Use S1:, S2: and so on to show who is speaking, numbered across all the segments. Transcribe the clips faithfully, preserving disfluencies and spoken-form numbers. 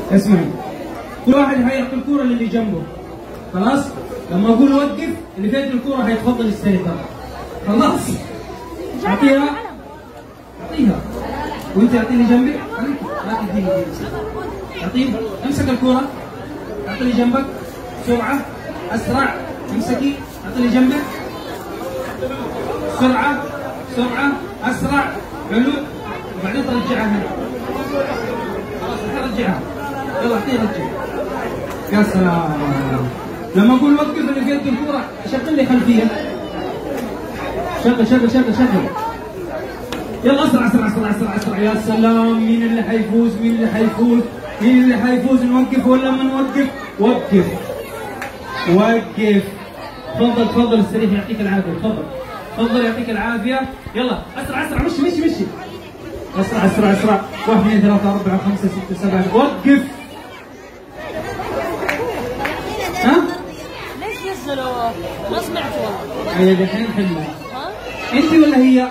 S1: اسمعي، كل واحد هيعطي الكورة للي جنبه، خلاص؟ لما أقول وقف اللي في يد الكورة هيتفضل يستلمها. خلاص؟ أعطيها أعطيها وأنت أعطي اللي جنبك، لا تديني أعطيه، امسك الكورة، أعطي اللي جنبك، بسرعة، أسرع، امسكي، أعطي اللي جنبك، بسرعة، بسرعة، أسرع، حلو، وبعدين ترجعها هنا. خلاص ترجعها، يلا أعطيه رجع. يا سلام. لما أقول وقف اللي في يد الكورة شغل لي خلفية. شغل شغل شغل شغل. يلا أسرع أسرع أسرع أسرع أسرع. يا سلام. مين اللي حيفوز؟ مين اللي حيفوز؟ مين اللي حيفوز؟ نوقف ولا ما نوقف؟ وقف. وقف. تفضل تفضل استريح يعطيك العافية. تفضل. تفضل يعطيك العافية. يلا أسرع أسرع مشي مشي مشي. أسرع أسرع أسرع. واحد اثنين ثلاثة أربعة خمسة ستة سبعة. وقف. ها؟
S2: ليش نزلوا؟ ما سمعت والله.
S1: هي دحين حلوة. أنت ولا هي؟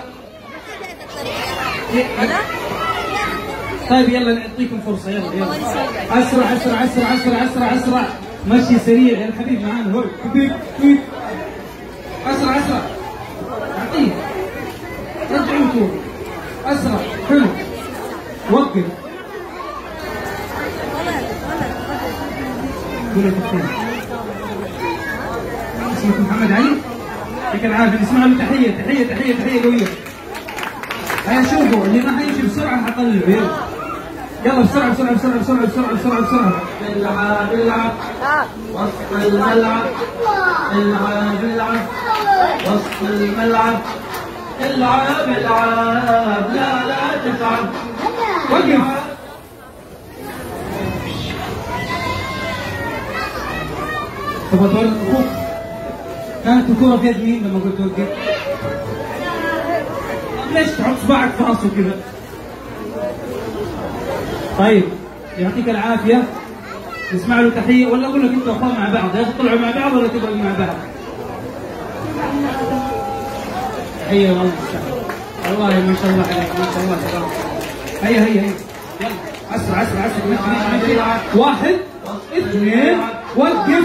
S2: أنا؟
S1: طيب يلا نعطيكم فرصة. يلا يلا. أسرع أسرع أسرع أسرع أسرع أسرع. مشي سريع يا الحبيب معانا. هو حبيب حبيب. أسرع أسرع. أعطيه. رجعوا الكورة. أسرع. حلو. وقف. قول التحية. اسمك محمد علي؟ يعطيك العافية. نسمع له تحية تحية تحية تحية قوية. هيا شوفوا اللي ما حيمشي بسرعة حطلعه. يلا. يلا بسرعة بسرعة بسرعة بسرعة بسرعة بسرعة بسرعة.
S3: العب العب وسط الملعب. العب العب وسط الملعب. العب العب لا لا تتعب.
S1: وقف. تبغى توري اخوك؟ كانت الكورة في يد مين لما قلت وقف؟ ليش تحط صباعك في راسه كذا؟ طيب يعطيك العافية. نسمع له تحية ولا أقول لك أنتوا أخوان مع بعض؟ يا تطلعوا مع بعض ولا تقعدوا مع بعض؟ تحية والله والله ما شاء الله عليك ما شاء الله تبارك. هيا هيا هيا. يلا أسرع أسرع أسرع. مشي مشي. واحد اثنين وقف.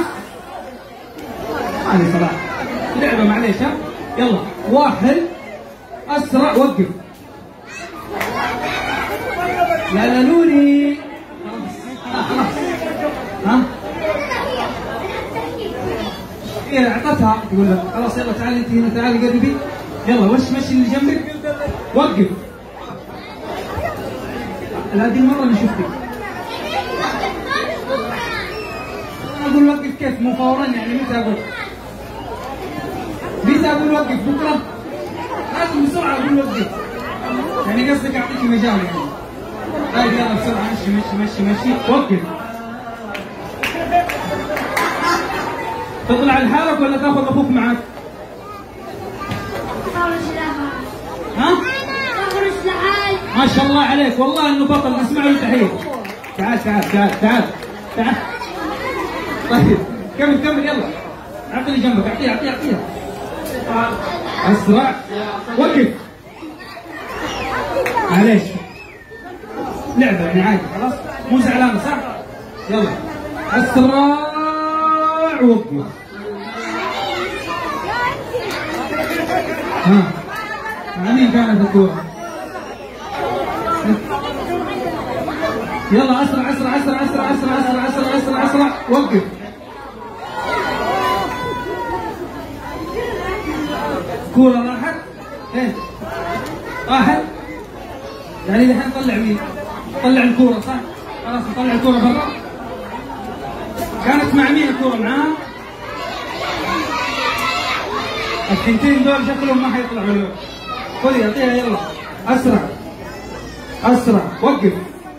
S1: هذه صراحة لعبة معليش ها؟ يلا واحد أسرع وقف. لا لا لولي. خلاص خلاص. ها؟ هي أعطتها تقول لك خلاص يلا تعالي أنت هنا تعالي قربي. يلا وش مشي اللي جنبك. وقف. هذه المرة اللي شفتك. أنا أقول وقف كيف؟ مو فورا يعني متى أقول؟ متى أقول وقف؟ بكرة؟ لازم بسرعة أقول وقف. يعني قصدك أعطيك مجال يعني. طيب يلا بسرعة مشي مشي مشي مشي. وقف. تطلع لحالك ولا تاخذ أخوك معك؟ ها؟ ما شاء الله عليك والله إنه بطل. نسمع له تحية. تعال تعال تعال تعال تعال. طيب كمل كمل يلا. أعطي اللي جنبك. أعطيها أعطيها أعطيها. أسرع. وقف. معليش لعبة يعني عادي خلاص مو زعلانة صح؟ يلا أسرع وقف. ها مع مين كانت الكورة؟ يلا أسرع أسرع أسرع أسرع أسرع أسرع أسرع أسرع أسرع وقف. كورة راحت؟ إيه؟ راحت؟ يعني الحين طلع مين؟ طلع الكورة صح؟ خلاص نطلع الكورة برا. كانت مع مين الكورة؟ معاها؟ الثنتين دول شكلهم ما حيطلعوا اليوم. خذي اعطيها يلا. أسرع. أسرع. وقف.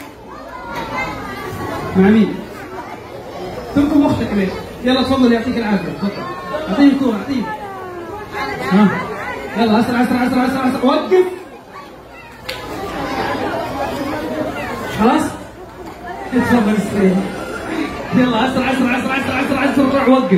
S1: مع مين؟ تركب أختك ليش؟ يلا تفضل يعطيك العافية. تفضل. أعطيه الكورة أعطيه. ها. يلا أسرع أسرع أسرع أسرع أسرع. وقف. خلاص؟ تفضل استريح. يلا اسرع اسرع اسرع اسرع اسرع اسرع وقف.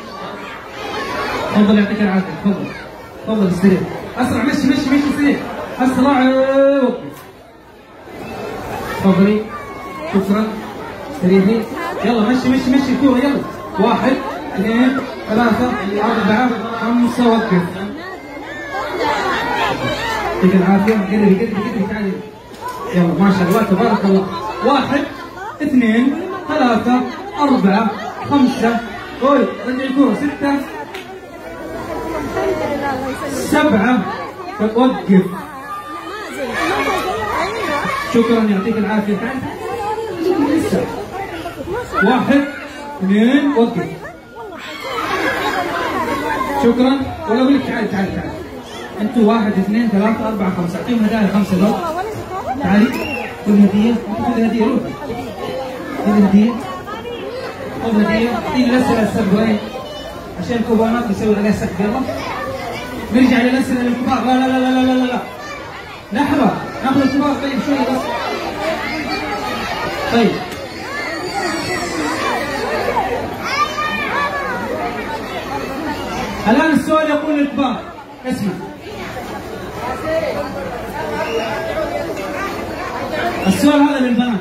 S1: تفضل يعطيك العافيه. تفضل تفضل استريح. اسرع مشي مشي مشي استريح. اسرع وقف. تفضلي. شكرا سريعين. يلا مشي مشي مشي الكورة يلا. واحد اثنين ثلاثة أربعة خمسة وقف. يعطيك العافية. قدري قدري قدري تعالي. يلا ما شاء الله تبارك الله. واحد اثنين ثلاثة أربعة خمسة. قول رجع الكورة. ستة سبعة وقف. شكرا يعطيك العافية. لسه. واحد اثنين وقف. شكرا. ولا اقول لك تعالي تعالي تعالي. انتوا واحد اثنين ثلاثة أربعة خمسة. اعطيهم هدايا خمسة دول. تعالي. خذ هدية. خذ هدية روحي. خذ هدية. خذ هدية. اعطيني الأسئلة السبب وين؟ عشان الكوبونات نسوي عليها سحب. يلا. نرجع للأسئلة للكبار. لا لا لا لا لا لا لا. لحظة. ناخذ الكبار طيب شوي بس. طيب. الآن السؤال يقول للكبار. اسمع. السؤال هذا للبنات.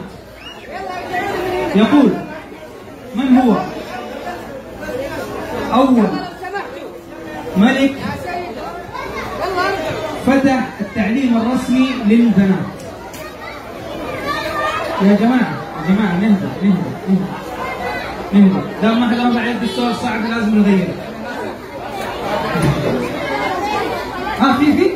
S1: يقول من هو أول ملك فتح التعليم الرسمي للبنات؟ يا جماعة يا جماعة نهدى نهدى نهدى نهدى. لا ما حدا بعد السؤال صعب لازم نغيره. ها في في؟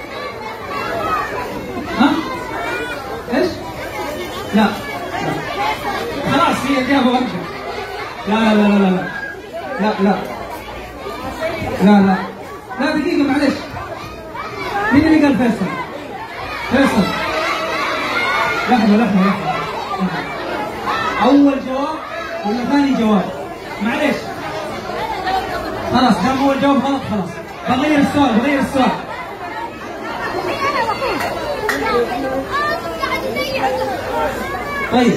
S1: ها؟ ايش؟ لا لا خلاص هي إجابة واحدة. لا لا لا لا لا لا لا لا لا لا دقيقة معلش. مين اللي قال فيصل؟ فيصل. لحظة لحظة لحظة. أول جواب ولا ثاني جواب؟ معلش. خلاص دام أول جواب غلط خلاص. بغير السؤال بغير السؤال. طيب.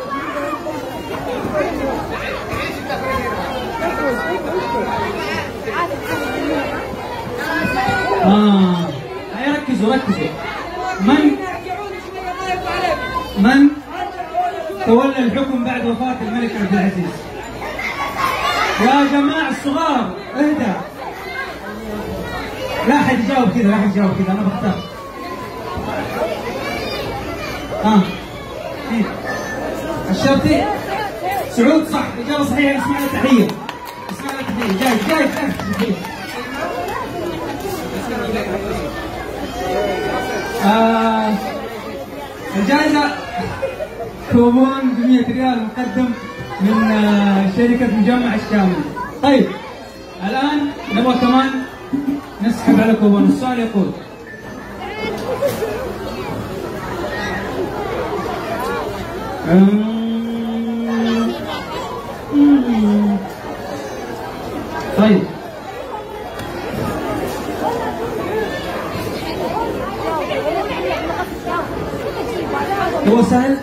S1: آه ركزوا ركزوا. من من تولى الحكم بعد وفاة الملك عبد العزيز؟ يا جماعة الصغار اهدى. لا حد يجاوب كذا لا حد يجاوب كذا أنا بختار. ها إيه؟ الشرطي سعود صح. إجابة صحيحة. اسمع له تحية. اسمع له تحية. جاي جاي جاي. آه الجائزة كوبون ب مئة ريال مقدم من آه شركة مجمع الشامل. طيب الآن نبغى كمان نسحب على كوبون. السؤال يقول طيب هو سهل.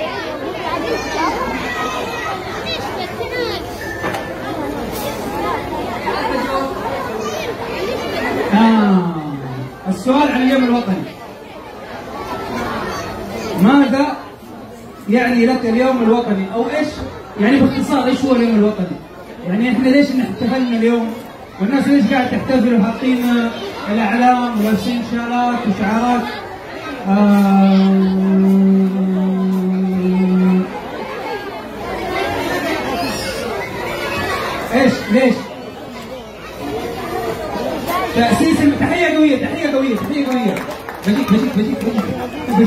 S1: آه. السؤال عن اليوم الوطني. ماذا يعني لك اليوم الوطني؟ او ايش يعني باختصار ايش هو اليوم الوطني؟ يعني احنا ليش احتفلنا اليوم؟ والناس ليش قاعد تحتفل وحاطين الاعلام ولابسين شارات وشعارات؟ آه ايش ليش؟ تأسيس. تحية قوية تحية قوية تحية قوية. بجيك بجيك بجيك بجيك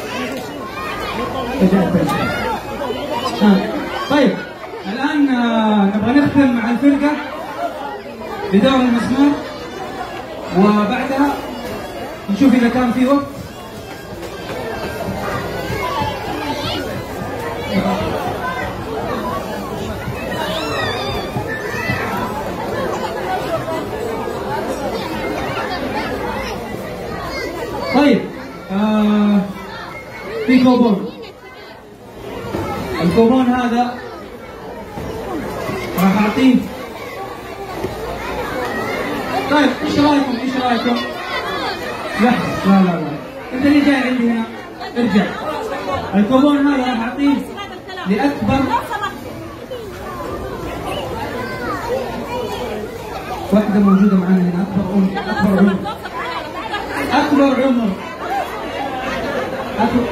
S1: بجيك. آه. طيب الآن آه نبغى نختم مع الفرقة بدور المسمار وبعدها نشوف إذا كان في وقت. طيب آه في كوبون. الكوبون هذا راح اعطيه. طيب ايش رايكم ايش رايكم؟ لحظة لا لا لا انت اللي جاي عندي هنا ارجع. الكوبون هذا راح اعطيه لأكبر واحدة موجودة معانا هنا، أكبر أم أكبر عمر أكبر عمر أكبر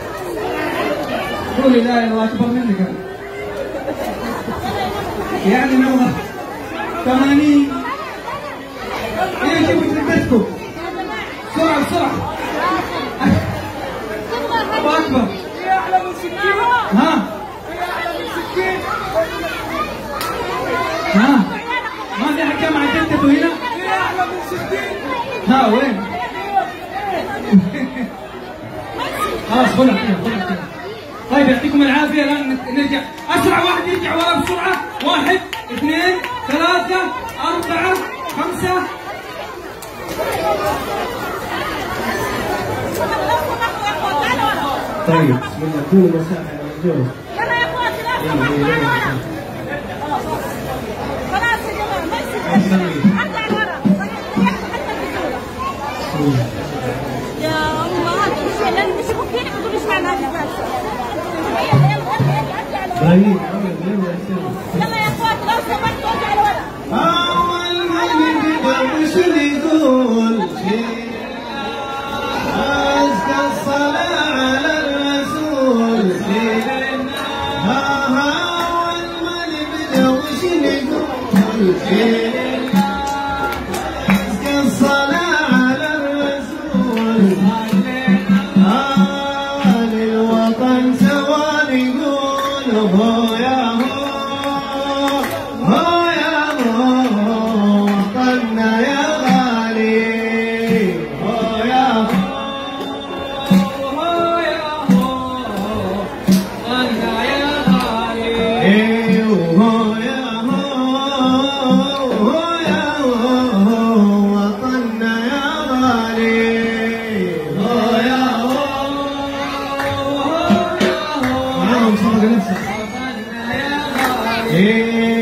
S1: قولي لا إله أكبر منك أنا. يعني عمر ثمانين. إيه جيبوا جدتكم بسرعة بسرعة. أبو أكبر ها ها ما في حكى مع جدته هنا؟ ها وين؟ خلاص خذها كذا خذها كذا. طيب يعطيكم العافية. الآن نرجع أسرع واحد يرجع ورا بسرعة. واحد اثنين ثلاثة أربعة خمسة. طيب بسم الله كونوا مساحة على الجو.
S2: يلا يا اخواتي لا تروحوا خلاص يا جماعة ما يصير ارجع لورا يا امهات الشيء لازم تشوفوا فينا ما تقولوش معنا هذه بس. يلا يلا يلا يلا يا اخواتي لو سمحتوا ارجع لورا.
S3: أول ما نبدأ وش نقول شيء أزكى الصلاة على الرسول. ها ها أول ما نبدأ وش نقول شيء أزكى الصلاة على الرسول. ها للوطن سوا نقول هو يا هو هو يا هو وطننا يا غالي هو يا هو هو يا هو وطننا يا غالي. إيه هو يا هو هو يا هو وطننا يا غالي هو يا هو هو يا هو وطننا يا غالي.